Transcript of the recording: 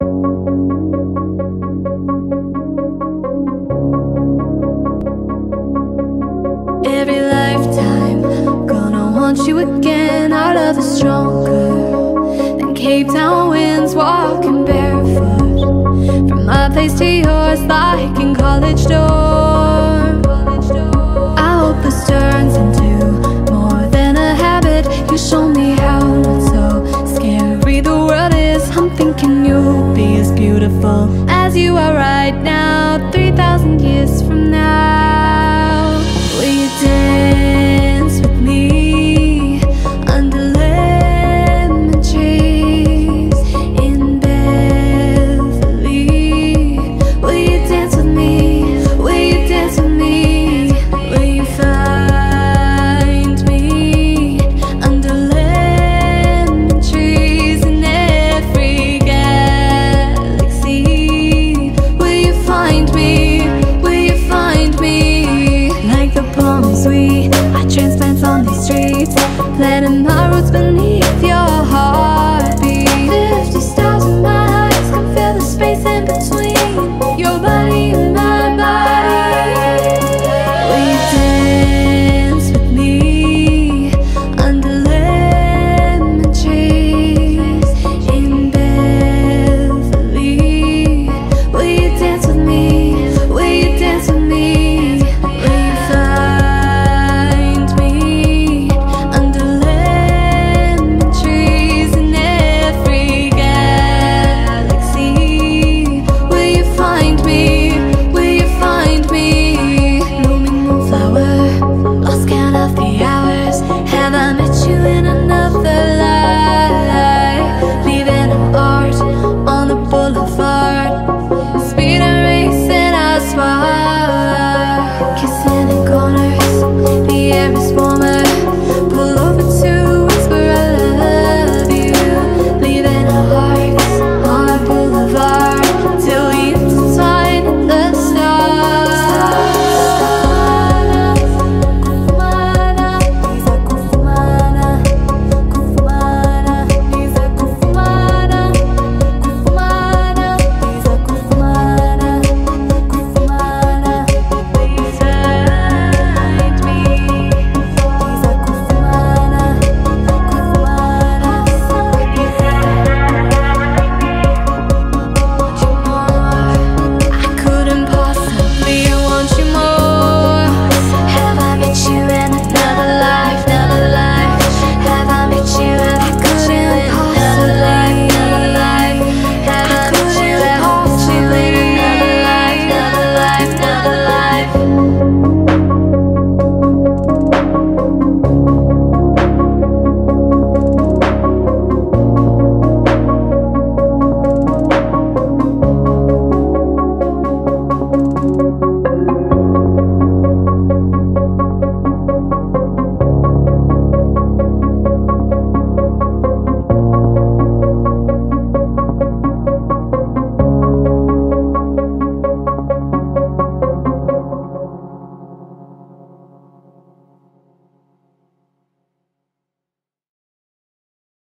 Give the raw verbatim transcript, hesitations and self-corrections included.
Every lifetime, gonna want you again. Our love is stronger than Cape Town winds, walking barefoot from my place to yours, like in college dorm. I hope this turns into more than a habit. You show me how not so scary the world is. I'm thinking you'll be as beautiful as you are right now, three thousand years from now. Will you dare